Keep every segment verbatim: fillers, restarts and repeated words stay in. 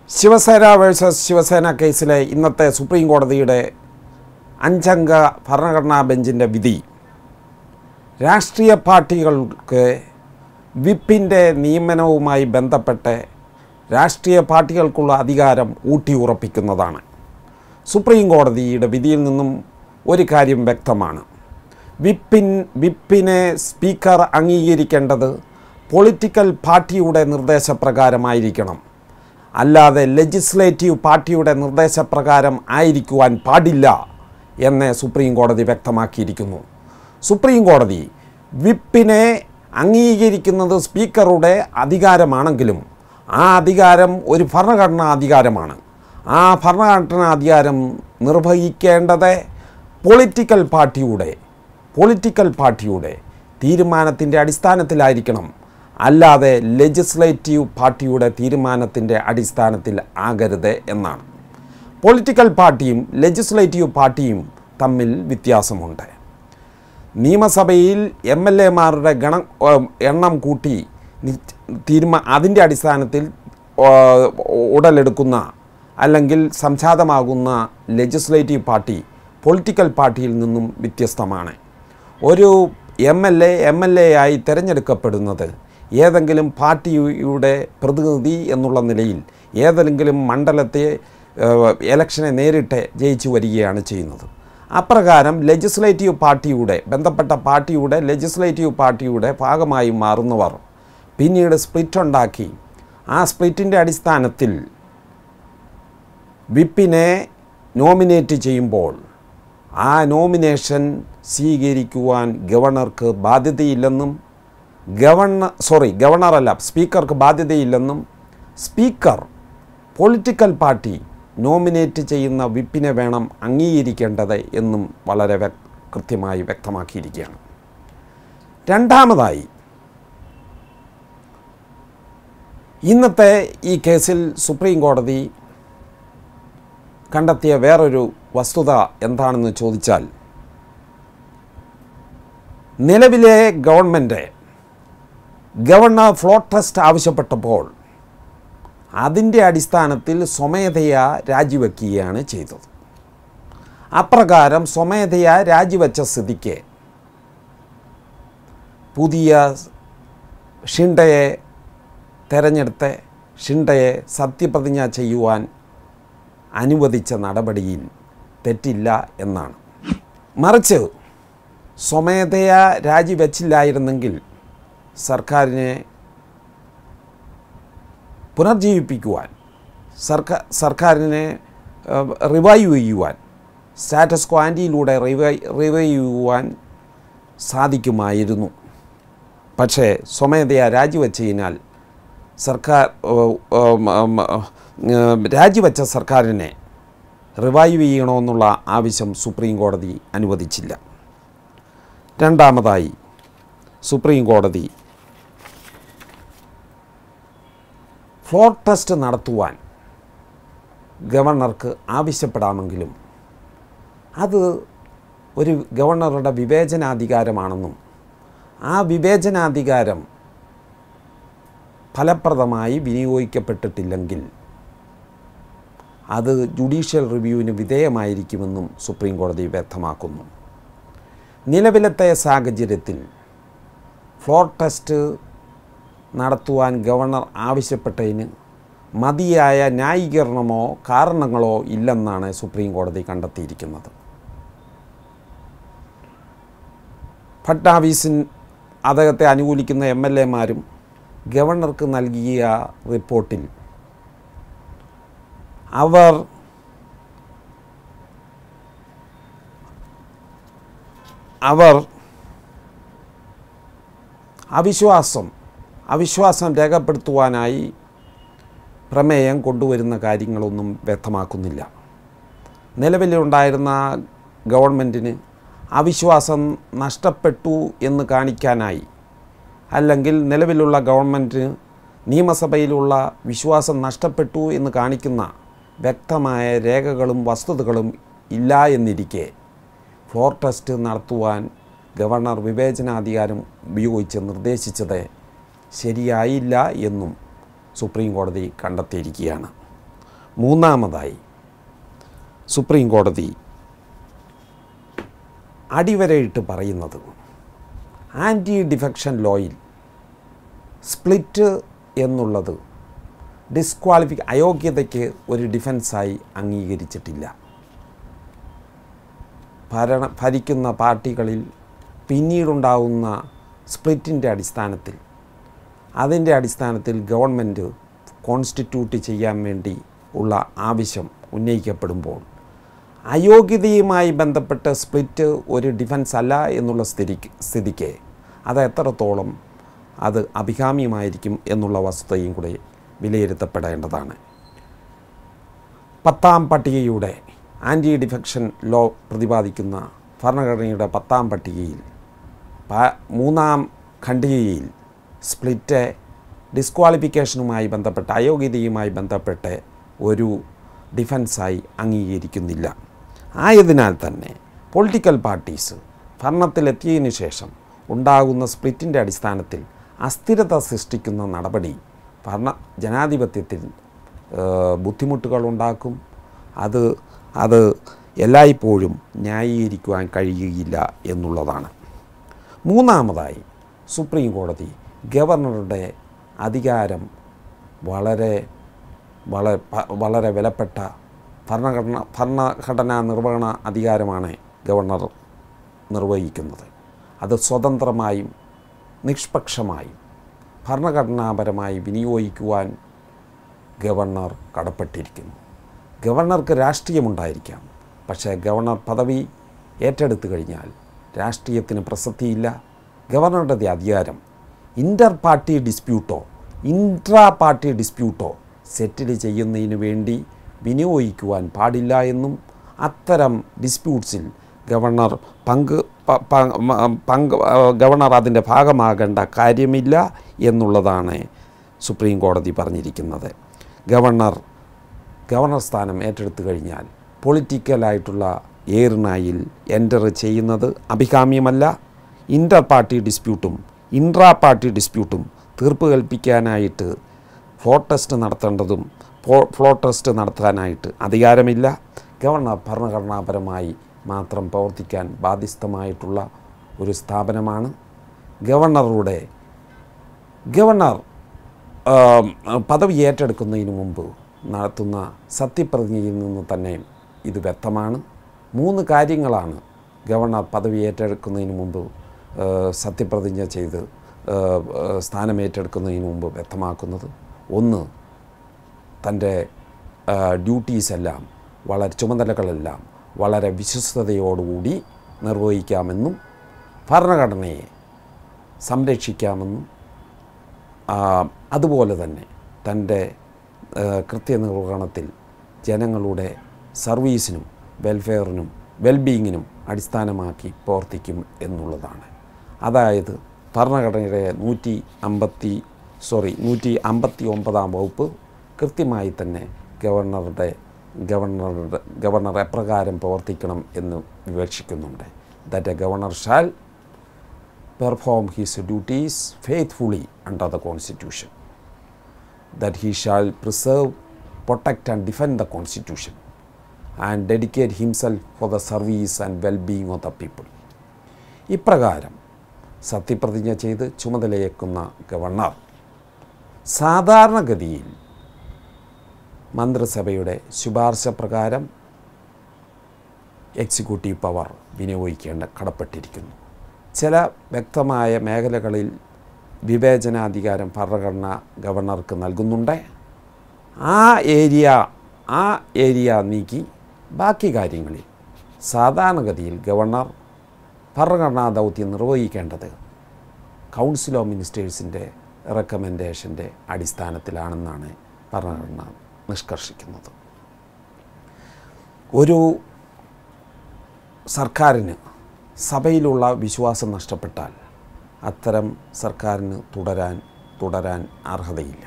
Shiv Sena versus Shiv Sena കേസിലെ ഇന്നത്തെ supreme കോടതിയുടെ അഞ്ചംഗ ഭരണഘടനാ ബെഞ്ചിൻ്റെ വിധി രാഷ്ട്രീയ പാർട്ടികൾക്ക് വിപ്പിൻ്റെ നിയമനവുമായി ബന്ധപ്പെട്ട് രാഷ്ട്രീയ പാർട്ടികൾക്കുള്ള അധികാരം ഊട്ടിയുറപ്പിക്കുന്നതാണ്. സുപ്രീം കോടതിയുടെ വിധിയിൽ നിന്നും ഒരു കാര്യം വ്യക്തമാണ്. വിപ്പിൻ വിപ്പിനെ സ്പീക്കർ അംഗീകരിക്കേണ്ടത് പൊളിറ്റിക്കൽ പാർട്ടിയുടെ നിർദ്ദേശപ്രകാരമായിരിക്കണം, അല്ലാതെ ലെജിസ്ലേറ്റീവ് പാർട്ടിയുടെ നിർദ്ദേശപ്രകാരം ആയിരിക്കുവാൻ പാടില്ല എന്ന് സുപ്രീം കോടതി വ്യക്തമാക്കിയിരിക്കുന്നു. സുപ്രീം കോടതി വിപ്പിനെ അംഗീകരിക്കുന്നത് സ്പീക്കറുടെ അധികാരമാണെങ്കിലും ആ അധികാരം ഒരു ഭരണഘടനാ അധികാരമാണ്. ആ ഭരണഘടനാ അധികാരം നിർവഹിക്കേണ്ടത് പൊളിറ്റിക്കൽ പാർട്ടിയുടെ പൊളിറ്റിക്കൽ പാർട്ടിയുടെ തീരുമാനത്തിൻ്റെ അടിസ്ഥാനത്തിലായിരിക്കണം, അല്ലാതെ ലെജിസ്ലേറ്റീവ് പാർട്ടിയുടെ തീരുമാനത്തിൻ്റെ അടിസ്ഥാനത്തിൽ ആകരുത് എന്നാണ്. പൊളിറ്റിക്കൽ പാർട്ടിയും ലെജിസ്ലേറ്റീവ് പാർട്ടിയും തമ്മിൽ വ്യത്യാസമുണ്ട്. നിയമസഭയിൽ എം എൽ എമാരുടെ ഗണ എണ്ണം കൂട്ടി തീരുമാ അതിൻ്റെ അടിസ്ഥാനത്തിൽ ഉടലെടുക്കുന്ന അല്ലെങ്കിൽ സംജാതമാകുന്ന ലെജിസ്ലേറ്റീവ് പാർട്ടി പൊളിറ്റിക്കൽ പാർട്ടിയിൽ നിന്നും വ്യത്യസ്തമാണ്. ഒരു M L A M L A ആയി തിരഞ്ഞെടുക്കപ്പെടുന്നത് ഏതെങ്കിലും പാർട്ടിയുടെ പ്രതിനിധി എന്നുള്ള നിലയിൽ ഏതെങ്കിലും മണ്ഡലത്തെ ഇലക്ഷനെ നേരിട്ട് ജയിച്ചു വരികയാണ് ചെയ്യുന്നത്. അപ്രകാരം ലെജിസ്ലേറ്റീവ് പാർട്ടിയുടെ ബന്ധപ്പെട്ട പാർട്ടിയുടെ ലെജിസ്ലേറ്റീവ് പാർട്ടിയുടെ ഭാഗമായി മാറുന്നവർ പിന്നീട് സ്പ്ലിറ്റ് ഉണ്ടാക്കി ആ സ്പ്ലിറ്റിൻ്റെ അടിസ്ഥാനത്തിൽ വിപ്പിനെ നോമിനേറ്റ് ചെയ്യുമ്പോൾ ആ നോമിനേഷൻ സ്വീകരിക്കുവാൻ ഗവർണർക്ക് ബാധ്യതയില്ലെന്നും ഗവർണർ സോറി ഗവർണറല്ല സ്പീക്കർക്ക് ബാധ്യതയില്ലെന്നും സ്പീക്കർ പൊളിറ്റിക്കൽ പാർട്ടി നോമിനേറ്റ് ചെയ്യുന്ന വിപ്പിനെ വേണം അംഗീകരിക്കേണ്ടത് എന്നും വളരെ കൃത്യമായി വ്യക്തമാക്കിയിരിക്കുകയാണ്. രണ്ടാമതായി, ഇന്നത്തെ ഈ കേസിൽ സുപ്രീം കോടതി കണ്ടെത്തിയ വേറൊരു വസ്തുത എന്താണെന്ന് ചോദിച്ചാൽ, നിലവിലെ ഗവൺമെൻറ് ഗവർണർ ഫ്ലോർ ടെസ്റ്റ് ആവശ്യപ്പെട്ടപ്പോൾ അതിൻ്റെ അടിസ്ഥാനത്തിൽ സ്വമേധയാ രാജിവെക്കുകയാണ് ചെയ്തത്. അപ്രകാരം സ്വമേധയാ രാജിവെച്ച സ്ഥിതിക്ക് പുതിയ ഷിൻഡയെ തെരഞ്ഞെടുത്ത് ഷിൻഡയെ സത്യപ്രതിജ്ഞ ചെയ്യുവാൻ അനുവദിച്ച നടപടിയിൽ തെറ്റില്ല എന്നാണ്. മറിച്ച് സ്വമേധയാ രാജിവെച്ചില്ലായിരുന്നെങ്കിൽ സർക്കാരിനെ പുനർജീവിപ്പിക്കുവാൻ സർക്കാർ സർക്കാരിനെ റിവൈവ് ചെയ്യുവാൻ സ്റ്റാറ്റസ് ക്വാൻറ്റിയിലൂടെ റിവൈ റിവൈവ് ചെയ്യുവാൻ സാധിക്കുമായിരുന്നു. പക്ഷേ സ്വമേധയാ രാജിവെച്ചതിനാൽ സർക്കാർ രാജിവെച്ച സർക്കാരിനെ റിവൈവ് ചെയ്യണമെന്നുള്ള ആവശ്യം സുപ്രീം കോടതി അനുവദിച്ചില്ല. രണ്ടാമതായി, സുപ്രീം കോടതി ഫ്ലോർ ടെസ്റ്റ് നടത്തുവാൻ ഗവർണർക്ക് ആവശ്യപ്പെടാമെങ്കിലും അത് ഒരു ഗവർണറുടെ വിവേചനാധികാരമാണെന്നും ആ വിവേചനാധികാരം ഫലപ്രദമായി വിനിയോഗിക്കപ്പെട്ടിട്ടില്ലെങ്കിൽ അത് ജുഡീഷ്യൽ റിവ്യൂവിന് വിധേയമായിരിക്കുമെന്നും സുപ്രീം കോടതി വ്യക്തമാക്കുന്നു. നിലവിലത്തെ സാഹചര്യത്തിൽ ഫ്ലോർ ടെസ്റ്റ് നടത്തുവാൻ ഗവർണർ ആവശ്യപ്പെട്ടതിന് മതിയായ ന്യായീകരണമോ കാരണങ്ങളോ ഇല്ലെന്നാണ് സുപ്രീം കോടതി കണ്ടെത്തിയിരിക്കുന്നത്. ഫഡ്നാവിസിൻ അദ്ദേഹത്തെ അനുകൂലിക്കുന്ന എം എൽ എമാരും ഗവർണർക്ക് നൽകിയ റിപ്പോർട്ടിൽ അവർ അവർ അവിശ്വാസം അവിശ്വാസം രേഖപ്പെടുത്തുവാനായി പ്രമേയം കൊണ്ടുവരുന്ന കാര്യങ്ങളൊന്നും വ്യക്തമാക്കുന്നില്ല. നിലവിലുണ്ടായിരുന്ന ഗവൺമെൻറ്റിന് അവിശ്വാസം നഷ്ടപ്പെട്ടു എന്ന് കാണിക്കാനായി, അല്ലെങ്കിൽ നിലവിലുള്ള ഗവൺമെൻറ്റിന് നിയമസഭയിലുള്ള വിശ്വാസം നഷ്ടപ്പെട്ടു എന്ന് കാണിക്കുന്ന വ്യക്തമായ രേഖകളും വസ്തുതകളും ഇല്ല എന്നിരിക്കെ ഫ്ലോർ ടെസ്റ്റ് നടത്തുവാൻ ഗവർണർ വിവേചനാധികാരം ഉപയോഗിച്ച് നിർദ്ദേശിച്ചത് ശരിയായില്ല എന്നും സുപ്രീം കോടതി കണ്ടെത്തിയിരിക്കുകയാണ്. മൂന്നാമതായി സുപ്രീം കോടതി അടിവരയിട്ട് പറയുന്നത് ആൻറ്റി ഡിഫെക്ഷൻ ലോയിൽ സ്പ്ലിറ്റ് എന്നുള്ളത് ഡിസ്ക്വാളിഫി അയോഗ്യതയ്ക്ക് ഒരു ഡിഫൻസായി അംഗീകരിച്ചിട്ടില്ല. ഭരണ ഭരിക്കുന്ന പാർട്ടികളിൽ പിന്നീടുണ്ടാകുന്ന സ്പ്ലിറ്റിൻ്റെ അടിസ്ഥാനത്തിൽ അതിൻ്റെ അടിസ്ഥാനത്തിൽ ഗവൺമെൻറ് കോൺസ്റ്റിറ്റ്യൂട്ട് ചെയ്യാൻ വേണ്ടി ഉള്ള ആവശ്യം ഉന്നയിക്കപ്പെടുമ്പോൾ അയോഗ്യതയുമായി ബന്ധപ്പെട്ട സ്പ്ലിറ്റ് ഒരു ഡിഫൻസ് അല്ല എന്നുള്ള സ്ഥിതിക്ക് സ്ഥിതിക്ക് അത് എത്രത്തോളം അത് അഭികാമ്യമായിരിക്കും എന്നുള്ള വസ്തുതയും കൂടെ വിലയിരുത്തപ്പെടേണ്ടതാണ്. പത്താം പട്ടികയുടെ ആൻറ്റി ഡിഫെക്ഷൻ ലോ പ്രതിപാദിക്കുന്ന ഭരണഘടനയുടെ പത്താം പട്ടികയിൽ മൂന്നാം ഖണ്ഡികയിൽ സ്പ്ലിറ്റ് ഡിസ്ക്വാളിഫിക്കേഷനുമായി ബന്ധപ്പെട്ട അയോഗ്യതയുമായി ബന്ധപ്പെട്ട് ഒരു ഡിഫൻസായി അംഗീകരിക്കുന്നില്ല. ആയതിനാൽ തന്നെ പൊളിറ്റിക്കൽ പാർട്ടീസ് ഭരണത്തിലെത്തിയതിനു ശേഷം ഉണ്ടാകുന്ന സ്പ്ലിറ്റിൻ്റെ അടിസ്ഥാനത്തിൽ അസ്ഥിരത സൃഷ്ടിക്കുന്ന നടപടി ഭരണ ജനാധിപത്യത്തിൽ ബുദ്ധിമുട്ടുകളുണ്ടാക്കും. അത് അത് എല്ലായ്പ്പോഴും ന്യായീകരിക്കുവാൻ കഴിയുകയില്ല എന്നുള്ളതാണ്. മൂന്നാമതായി സുപ്രീം കോടതി ഗവർണറുടെ അധികാരം വളരെ വളരെ വളരെ വിലപ്പെട്ട ഭരണഘടന ഭരണഘടനാ നിർവഹണ അധികാരമാണ് ഗവർണർ നിർവഹിക്കുന്നത്. അത് സ്വതന്ത്രമായും നിഷ്പക്ഷമായും ഭരണഘടനാപരമായി വിനിയോഗിക്കുവാൻ ഗവർണർ കടപ്പെട്ടിരിക്കുന്നു. ഗവർണർക്ക് രാഷ്ട്രീയമുണ്ടായിരിക്കാം, പക്ഷേ ഗവർണർ പദവി ഏറ്റെടുത്തു കഴിഞ്ഞാൽ രാഷ്ട്രീയത്തിന് പ്രസക്തിയില്ല. ഗവർണറുടെ അധികാരം ഇൻ്റർ പാർട്ടി ഡിസ്പ്യൂട്ടോ ഇൻട്രാ പാർട്ടി ഡിസ്പ്യൂട്ടോ സെറ്റിൽ ചെയ്യുന്നതിന് വേണ്ടി വിനിയോഗിക്കുവാൻ പാടില്ല എന്നും അത്തരം ഡിസ്പ്യൂട്ട്സിൽ ഗവർണർ പങ്ക് പങ്ക് ഗവർണർ അതിൻ്റെ ഭാഗമാകേണ്ട കാര്യമില്ല എന്നുള്ളതാണ് സുപ്രീം കോടതി പറഞ്ഞിരിക്കുന്നത്. ഗവർണർ ഗവർണർ സ്ഥാനം ഏറ്റെടുത്തു കഴിഞ്ഞാൽ പൊളിറ്റിക്കലായിട്ടുള്ള ഏറിനായിൽ എൻ്റർ ചെയ്യുന്നത് അഭികാമ്യമല്ല. ഇൻ്റർ പാർട്ടി ഡിസ്പ്യൂട്ടും ഇൻട്രാ പാർട്ടി ഡിസ്പ്യൂട്ടും തീർപ്പ് കൽപ്പിക്കാനായിട്ട് ഫ്ലോർ ടെസ്റ്റ് നടത്തേണ്ടതും ഫ്ലോർ ടെസ്റ്റ് നടത്താനായിട്ട് അധികാരമില്ല. ഗവർണർ ഭരണഘടനാപരമായി മാത്രം പ്രവർത്തിക്കാൻ ബാധ്യസ്ഥമായിട്ടുള്ള ഒരു സ്ഥാപനമാണ്. ഗവർണറുടെ ഗവർണർ പദവി ഏറ്റെടുക്കുന്നതിന് മുമ്പ് നടത്തുന്ന സത്യപ്രതിജ്ഞയിൽ നിന്ന് തന്നെ ഇത് വ്യക്തമാണ്. മൂന്ന് കാര്യങ്ങളാണ് ഗവർണർ പദവി ഏറ്റെടുക്കുന്നതിന് മുമ്പ് സത്യപ്രതിജ്ഞ ചെയ്ത് സ്ഥാനമേറ്റെടുക്കുന്നതിന് മുമ്പ് വ്യക്തമാക്കുന്നത്. ഒന്ന്, തൻ്റെ ഡ്യൂട്ടീസെല്ലാം വളരെ ചുമതലകളെല്ലാം വളരെ വിശ്വസ്തയോടുകൂടി നിർവഹിക്കാമെന്നും ഭരണഘടനയെ സംരക്ഷിക്കാമെന്നും അതുപോലെ തന്നെ തൻ്റെ കൃത്യനിർവഹണത്തിൽ ജനങ്ങളുടെ സർവീസിനും വെൽഫെയറിനും വെൽബീയിങ്ങിനും അടിസ്ഥാനമാക്കി പ്രവർത്തിക്കും എന്നുള്ളതാണ്. അതായത് ഭരണഘടനയുടെ നൂറ്റി അമ്പത്തി സോറി നൂറ്റി അമ്പത്തി ഒമ്പതാം വകുപ്പ് കൃത്യമായി തന്നെ ഗവർണറുടെ ഗവർണറുടെ ഗവർണർ എപ്രകാരം പ്രവർത്തിക്കണം എന്ന് വിവക്ഷിക്കുന്നുണ്ട്. That a governor shall perform his duties faithfully under the constitution, that he shall preserve, protect and defend the constitution and dedicate himself for the service and well-being of the people. ഇപ്രകാരം സത്യപ്രതിജ്ഞ ചെയ്ത് ചുമതലയേക്കുന്ന governor സാധാരണഗതിയിൽ മന്ത്രിസഭയുടെ ശുപാർശ പ്രകാരം executive power വിനിയോഗിക്കേണ്ട കടപ്പെട്ടിരിക്കുന്നു. ചില വ്യക്തമായ മേഖലകളിൽ വിവേചനാധികാരം ഭരണഘടന ഗവർണർക്ക് നൽകുന്നുണ്ട്. ആ ഏരിയ ആ ഏരിയ നീക്കി ബാക്കി കാര്യങ്ങളിൽ സാധാരണഗതിയിൽ ഗവർണർ ഭരണഘടനാ ദൗത്യം നിർവഹിക്കേണ്ടത് കൗൺസിൽ ഓഫ് മിനിസ്റ്റേഴ്സിൻ്റെ റെക്കമെൻഡേഷൻ്റെ അടിസ്ഥാനത്തിലാണെന്നാണ് ഭരണഘടന നിഷ്കർഷിക്കുന്നത്. ഒരു സർക്കാരിന് സഭയിലുള്ള വിശ്വാസം നഷ്ടപ്പെട്ടാൽ അത്തരം സർക്കാരിന് തുടരാൻ തുടരാൻ അർഹതയില്ല.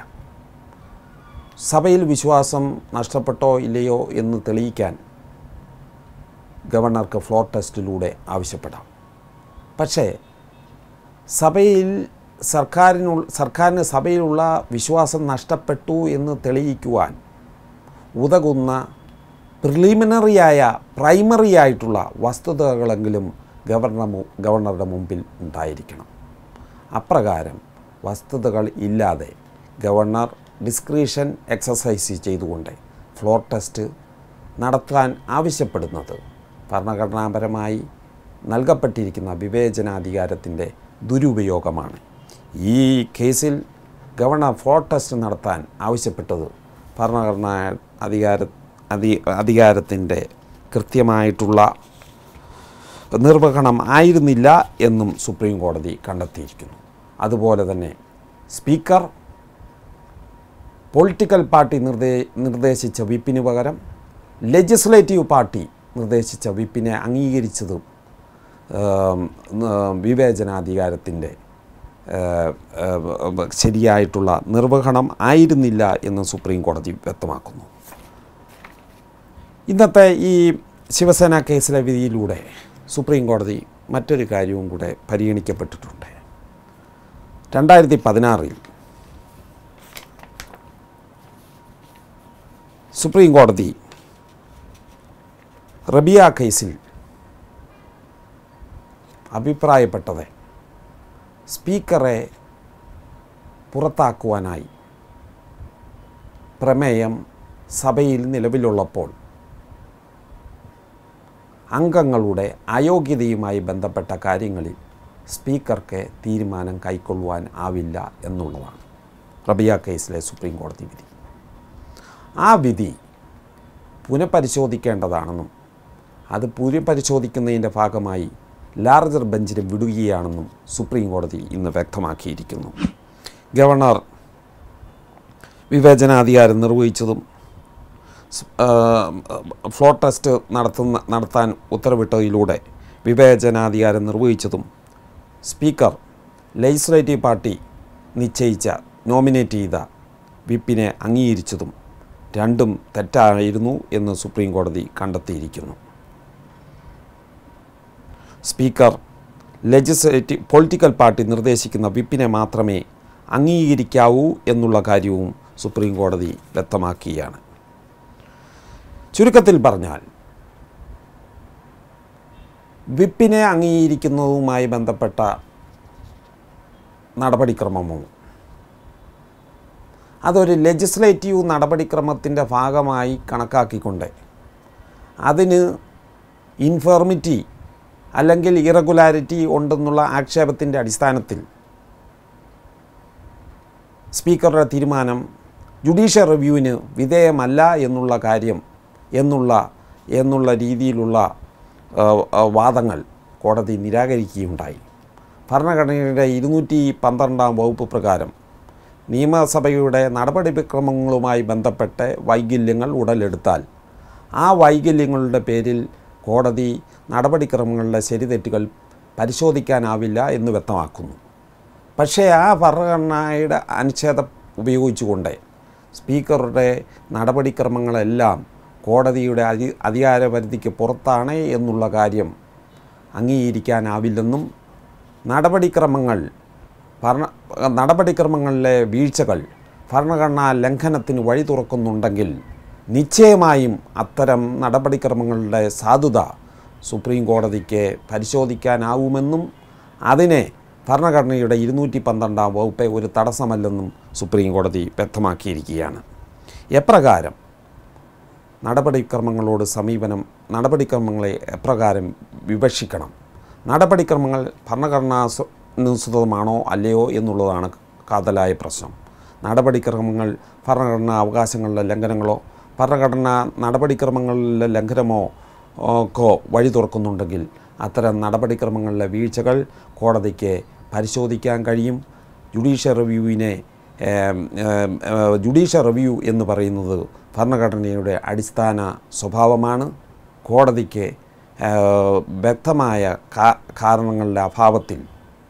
സഭയിൽ വിശ്വാസം നഷ്ടപ്പെട്ടോ ഇല്ലയോ എന്ന് തെളിയിക്കാൻ ഗവർണർക്ക് ഫ്ലോർ ടെസ്റ്റിലൂടെ ആവശ്യപ്പെടാം. പക്ഷേ സഭയിൽ സർക്കാരിനു സർക്കാരിന് സഭയിലുള്ള വിശ്വാസം നഷ്ടപ്പെട്ടു എന്ന് തെളിയിക്കുവാൻ ഉതകുന്ന പ്രിലിമിനറിയായ പ്രൈമറി ആയിട്ടുള്ള വസ്തുതകളെങ്കിലും ഗവർണർ ഗവർണറുടെ മുമ്പിൽ ഉണ്ടായിരിക്കണം. അപ്രകാരം വസ്തുതകൾ ഇല്ലാതെ ഗവർണർ ഡിസ്ക്രിഷൻ എക്സസൈസ് ചെയ്തുകൊണ്ട് ഫ്ലോർ ടെസ്റ്റ് നടത്താൻ ആവശ്യപ്പെടുന്നത് ഭരണഘടനാപരമായി നൽകപ്പെട്ടിരിക്കുന്ന വിവേചനാധികാരത്തിൻ്റെ ദുരുപയോഗമാണ്. ഈ കേസിൽ ഗവർണർ ഫ്ലോർ ടെസ്റ്റ് നടത്താൻ ആവശ്യപ്പെട്ടത് ഭരണഘടനാ അധികാര അധി അധികാരത്തിൻ്റെ കൃത്യമായിട്ടുള്ള നിർവഹണം ആയിരുന്നില്ല എന്നും സുപ്രീം കോടതി കണ്ടെത്തിയിരിക്കുന്നു. അതുപോലെ തന്നെ സ്പീക്കർ പൊളിറ്റിക്കൽ പാർട്ടി നിർദ്ദേ നിർദ്ദേശിച്ച വിപ്പിന് പകരം ലെജിസ്ലേറ്റീവ് പാർട്ടി നിർദ്ദേശിച്ച വിപ്പിനെ അംഗീകരിച്ചതും വിവേചനാധികാരത്തിൻ്റെ ശരിയായിട്ടുള്ള നിർവഹണം ആയിരുന്നില്ല എന്ന് സുപ്രീം കോടതി വ്യക്തമാക്കുന്നു. ഇന്നത്തെ ഈ ശിവസേന കേസിലെ വിധിയിലൂടെ സുപ്രീം കോടതി മറ്റൊരു കാര്യവും കൂടെ പരിഗണിക്കപ്പെട്ടിട്ടുണ്ട്. രണ്ടായിരത്തി പതിനാറിൽ സുപ്രീം കോടതി റബിയ കേസിൽ അഭിപ്രായപ്പെട്ടത് സ്പീക്കറെ പുറത്താക്കുവാനായി പ്രമേയം സഭയിൽ നിലവിലുള്ളപ്പോൾ അംഗങ്ങളുടെ അയോഗ്യതയുമായി ബന്ധപ്പെട്ട കാര്യങ്ങളിൽ സ്പീക്കർക്ക് തീരുമാനം കൈക്കൊള്ളുവാൻ ആവില്ല എന്നുള്ളതാണ് റബിയ കേസിലെ സുപ്രീം കോടതി വിധി. ആ വിധി പുനഃപരിശോധിക്കേണ്ടതാണെന്നും അത് പുനഃപരിശോധിക്കുന്നതിൻ്റെ ഭാഗമായി ലാർജർ ബെഞ്ചിന് വിടുകയാണെന്നും സുപ്രീം കോടതി ഇന്ന് വ്യക്തമാക്കിയിരിക്കുന്നു. ഗവർണർ വിവേചനാധികാരം നിർവഹിച്ചതും ഫ്ലോർ ടെസ്റ്റ് നടത്തുന്ന നടത്താൻ ഉത്തരവിട്ടതിലൂടെ വിവേചനാധികാരം നിർവഹിച്ചതും സ്പീക്കർ ലെജിസ്ലേറ്റീവ് പാർട്ടി നിശ്ചയിച്ച നോമിനേറ്റ് ചെയ്ത വിപ്പിനെ അംഗീകരിച്ചതും രണ്ടും തെറ്റായിരുന്നു എന്ന് സുപ്രീം കോടതി കണ്ടെത്തിയിരിക്കുന്നു. സ്പീക്കർ ലെജിസ്ലേറ്റീവ് പൊളിറ്റിക്കൽ പാർട്ടി നിർദ്ദേശിക്കുന്ന വിപ്പിനെ മാത്രമേ അംഗീകരിക്കാവൂ എന്നുള്ള കാര്യവും സുപ്രീം കോടതി വ്യക്തമാക്കുകയാണ്. ചുരുക്കത്തിൽ പറഞ്ഞാൽ വിപ്പിനെ അംഗീകരിക്കുന്നതുമായി ബന്ധപ്പെട്ട നടപടിക്രമമോ അതൊരു ലെജിസ്ലേറ്റീവ് നടപടിക്രമത്തിൻ്റെ ഭാഗമായി കണക്കാക്കിക്കൊണ്ട് അതിന് ഇൻഫോർമിറ്റി അല്ലെങ്കിൽ ഇറഗുലാരിറ്റി ഉണ്ടെന്നുള്ള ആക്ഷേപത്തിൻ്റെ അടിസ്ഥാനത്തിൽ സ്പീക്കറുടെ തീരുമാനം ജുഡീഷ്യൽ റിവ്യൂവിന് വിധേയമല്ല എന്നുള്ള കാര്യം എന്നുള്ള എന്നുള്ള രീതിയിലുള്ള വാദങ്ങൾ കോടതി നിരാകരിക്കുകയുണ്ടായി. ഭരണഘടനയുടെ ഇരുന്നൂറ്റി പന്ത്രണ്ടാം വകുപ്പ് പ്രകാരം നിയമസഭയുടെ നടപടിക്രമങ്ങളുമായി ബന്ധപ്പെട്ട് വൈകല്യങ്ങൾ ഉടലെടുത്താൽ ആ വൈകല്യങ്ങളുടെ പേരിൽ കോടതി നടപടിക്രമങ്ങളുടെ ശരിതെറ്റുകൾ പരിശോധിക്കാനാവില്ല എന്ന് വ്യക്തമാക്കുന്നു. പക്ഷേ ആ ഭരണഘടനയുടെ അനുച്ഛേദം ഉപയോഗിച്ചുകൊണ്ട് സ്പീക്കറുടെ നടപടിക്രമങ്ങളെല്ലാം കോടതിയുടെ അധി അധികാരപരിധിക്ക് പുറത്താണ് എന്നുള്ള കാര്യം അംഗീകരിക്കാനാവില്ലെന്നും നടപടിക്രമങ്ങൾ ഭരണ നടപടിക്രമങ്ങളിലെ വീഴ്ചകൾ ഭരണഘടനാ ലംഘനത്തിന് വഴി തുറക്കുന്നുണ്ടെങ്കിൽ നിശ്ചയമായും അത്തരം നടപടിക്രമങ്ങളുടെ സാധുത സുപ്രീം കോടതിക്ക് പരിശോധിക്കാനാവുമെന്നും അതിനെ ഭരണഘടനയുടെ ഇരുന്നൂറ്റി പന്ത്രണ്ടാം വകുപ്പ് ഒരു തടസ്സമല്ലെന്നും സുപ്രീം കോടതി വ്യക്തമാക്കിയിരിക്കുകയാണ്. എപ്രകാരം നടപടിക്രമങ്ങളോട് സമീപനം നടപടിക്രമങ്ങളെ എപ്രകാരം വിവക്ഷിക്കണം, നടപടിക്രമങ്ങൾ ഭരണഘടനാനുസൃതമാണോ അല്ലയോ എന്നുള്ളതാണ് കാതലായ പ്രശ്നം. നടപടിക്രമങ്ങൾ ഭരണഘടനാ അവകാശങ്ങളുടെ ലംഘനങ്ങളോ ഭരണഘടനാ നടപടിക്രമങ്ങളിലെ ലംഘനമോ ഒക്കെ വഴി തുറക്കുന്നുണ്ടെങ്കിൽ അത്തരം നടപടിക്രമങ്ങളിലെ വീഴ്ചകൾ കോടതിക്ക് പരിശോധിക്കാൻ കഴിയും. ജുഡീഷ്യൽ റിവ്യൂവിനെ ജുഡീഷ്യൽ റിവ്യൂ എന്ന് പറയുന്നത് ഭരണഘടനയുടെ അടിസ്ഥാന സ്വഭാവമാണ്. കോടതിക്ക് വ്യക്തമായ കാരണങ്ങളുടെ അഭാവത്തിൽ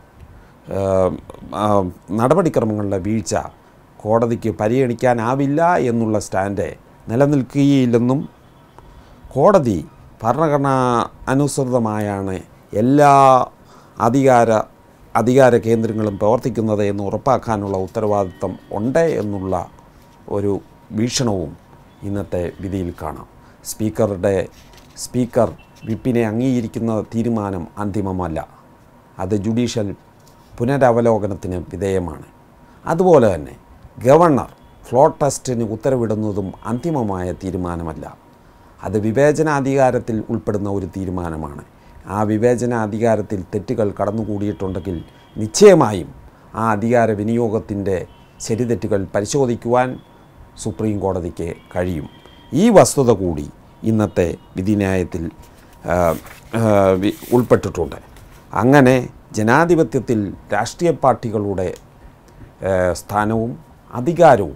നടപടിക്രമങ്ങളുടെ വീഴ്ച കോടതിക്ക് പരിഗണിക്കാനാവില്ല എന്നുള്ള സ്റ്റാൻഡ് നിലനിൽക്കുകയില്ലെന്നും കോടതി ഭരണഘടനാ അനുസൃതമായാണ് എല്ലാ അധികാര അധികാര കേന്ദ്രങ്ങളും പ്രവർത്തിക്കുന്നത് എന്ന് ഉറപ്പാക്കാനുള്ള ഉത്തരവാദിത്വം ഉണ്ട് എന്നുള്ള ഒരു വീക്ഷണവും ഇന്നത്തെ വിധിയിൽ കാണാം. സ്പീക്കറുടെ സ്പീക്കർ വിപ്പിനെ അംഗീകരിക്കുന്ന തീരുമാനം അന്തിമമല്ല. അത് ജുഡീഷ്യൽ പുനരവലോകനത്തിന് വിധേയമാണ്. അതുപോലെ തന്നെ ഗവർണർ ഫ്ലോർ ടെസ്റ്റിന് ഉത്തരവിടുന്നതും അന്തിമമായ തീരുമാനമല്ല. അത് വിവേചനാധികാരത്തിൽ ഉൾപ്പെടുന്ന ഒരു തീരുമാനമാണ്. ആ വിവേചനാധികാരത്തിൽ തെറ്റുകൾ കടന്നുകൂടിയിട്ടുണ്ടെങ്കിൽ നിശ്ചയമായും ആ അധികാര വിനിയോഗത്തിൻ്റെ ശരിതെറ്റുകൾ പരിശോധിക്കുവാൻ സുപ്രീം കോടതിക്ക് കഴിയും. ഈ വസ്തുത കൂടി ഇന്നത്തെ വിധിന്യായത്തിൽ ഉൾപ്പെട്ടിട്ടുണ്ട്. അങ്ങനെ ജനാധിപത്യത്തിൽ രാഷ്ട്രീയ പാർട്ടികളുടെ സ്ഥാനവും അധികാരവും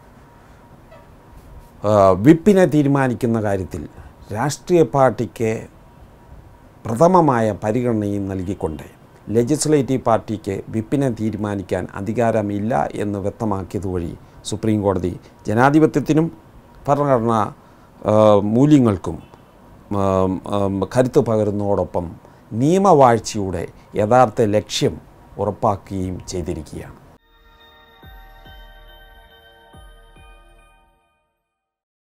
വിപ്പിനെ തീരുമാനിക്കുന്ന കാര്യത്തിൽ രാഷ്ട്രീയ പാർട്ടിക്ക് പ്രഥമമായ പരിഗണനയും നൽകിക്കൊണ്ട് ലെജിസ്ലേറ്റീവ് പാർട്ടിക്ക് വിപ്പിനെ തീരുമാനിക്കാൻ അധികാരമില്ല എന്ന് വ്യക്തമാക്കിയത് വഴി സുപ്രീം കോടതി ജനാധിപത്യത്തിനും ഭരണഘടനാ മൂല്യങ്ങൾക്കും കരുത്ത് പകരുന്നതോടൊപ്പം നിയമവാഴ്ചയുടെ യഥാർത്ഥ ലക്ഷ്യം ഉറപ്പാക്കുകയും ചെയ്തിരിക്കുകയാണ്.